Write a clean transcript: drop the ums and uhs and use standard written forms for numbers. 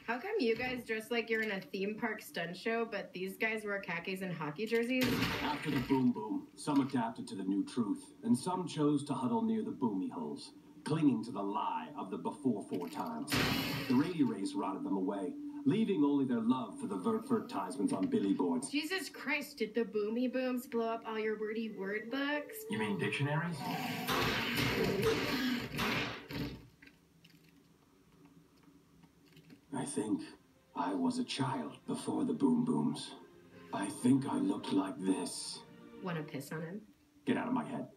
How come you guys dress like you're in a theme park stunt show, but these guys wear khakis and hockey jerseys? After the boom boom, some adapted to the new truth, and some chose to huddle near the boomy holes, clinging to the lie of the before 4 times. The radio race rotted them away, leaving only their love for the advertisements on billy boards. Jesus Christ, did the boomy booms blow up all your wordy word books? You mean dictionaries? I think I was a child before the boom booms. I think I looked like this. Wanna piss on him? Get out of my head.